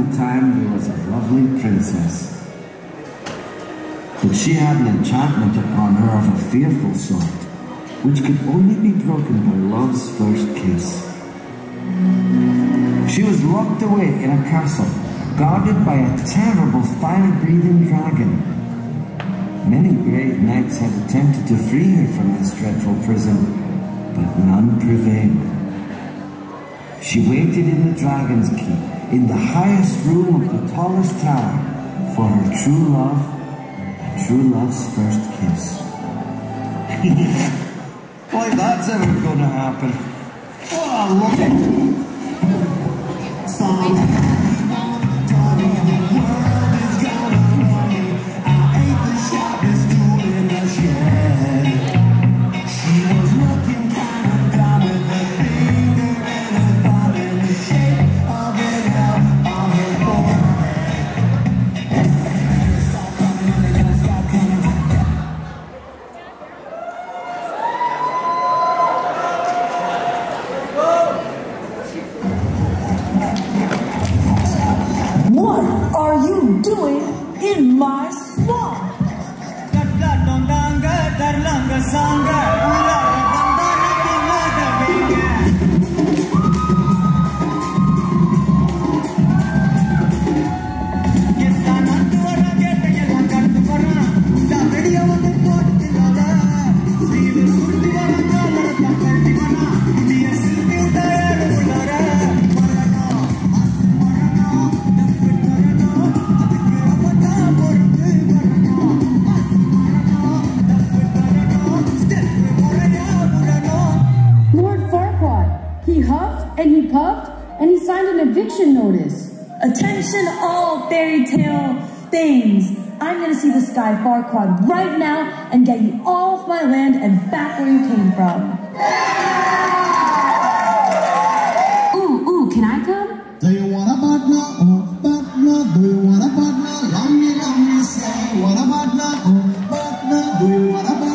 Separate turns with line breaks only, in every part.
the time there was a lovely princess. But she had an enchantment upon her of a fearful sort, which could only be broken by love's first kiss. She was locked away in a castle, guarded by a terrible fire-breathing dragon. Many brave knights had attempted to free her from this dreadful prison, but none prevailed. She waited in the dragon's keep, in the highest room of the tallest tower, for her true love, and true love's first kiss. Boy, that's ever gonna happen. Oh, look at
Attention all fairy tale things. I'm gonna see the sky Farquaad right now and get you all off my land and back where you came from. Ooh, can I come?
Do you want a partner? Oh, partner. Do you want a partner? Let me say. Want a partner? Oh, partner. Do you want a partner?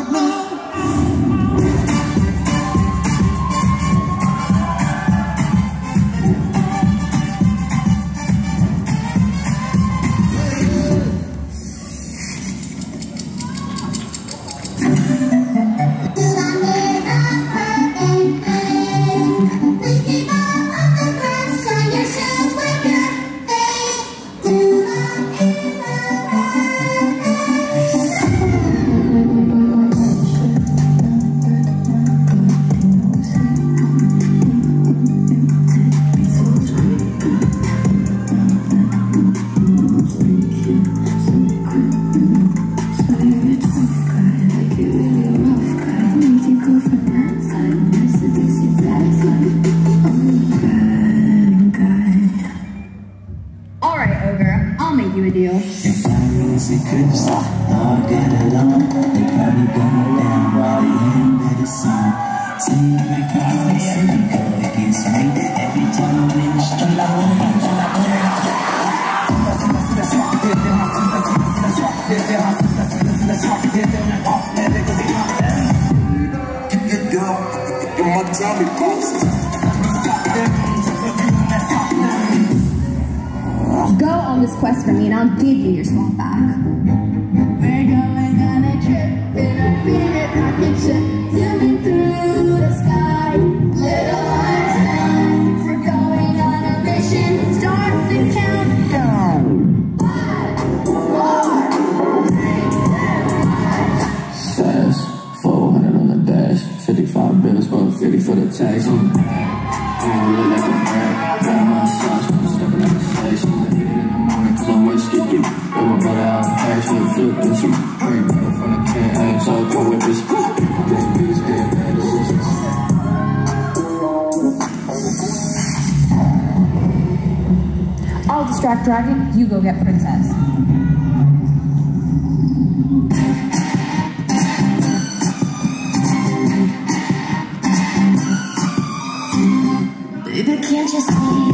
Go on this quest for me and I'll give you your swamp back. We're going on a trip in a favorite rocket ship, zooming through the sky. Little lights down. We're going on a mission. Start the countdown. 5, 4, 3, 2, 1.
Fast, 400 on the dash, 55 bills, but 50 for the tax. I look like a brat, grab my sauce, stepping out the station. Hit it in the morning, cause I'm wasted. Put my brother out and cash, so flip and shoot. Break down from the can, I ain't so cool with this. Big beats, dead bad decisions.
I'll distract Dragon, you go get Princess.
Baby, can't you see?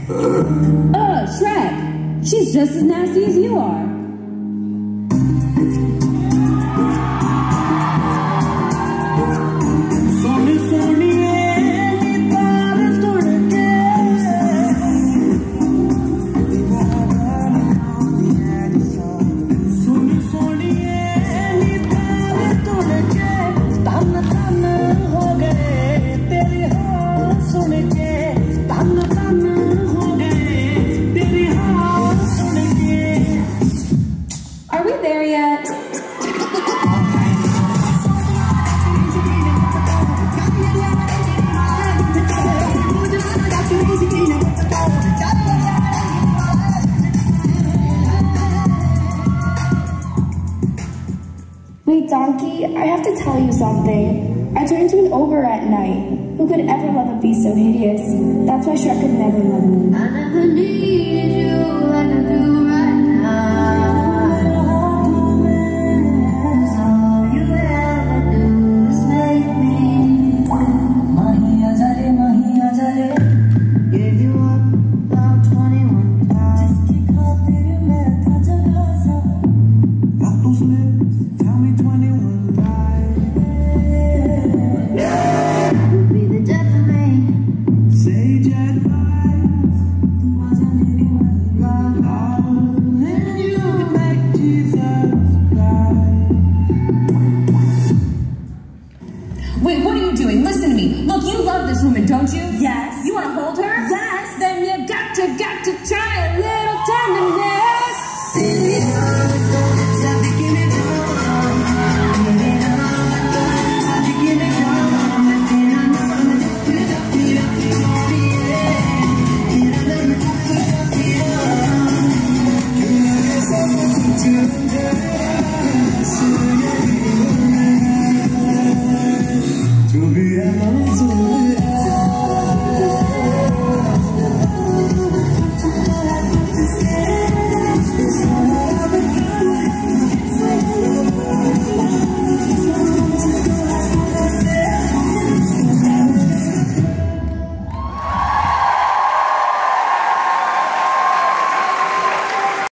Shrek! She's just as nasty as you are.
Are we there yet? Wait, Donkey, I have to tell you something. I turned into an ogre at night. Who could ever love a beast so hideous? That's why Shrek could never love me. I never need you like I do right now. All you ever do is make me give you up about 21 times.
Got those lips, tell me 21 lies.
You'll be the death of me.
Sage advice. And you make Jesus cry.
Wait, what are you doing? Listen to me. Look, you love this woman, don't you?
Yes.
You want to hold her?
Yes.
Then you got to try it